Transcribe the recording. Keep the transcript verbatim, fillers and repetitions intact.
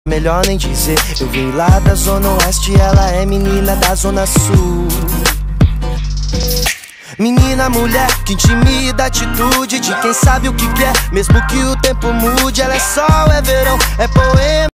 melhor nem dizer. Eu vim lá da zona oeste, ela é menina da zona sul. Menina, mulher, que intimida a atitude de quem sabe o que quer, mesmo que o tempo mude. Ela é sol, é verão, é poema.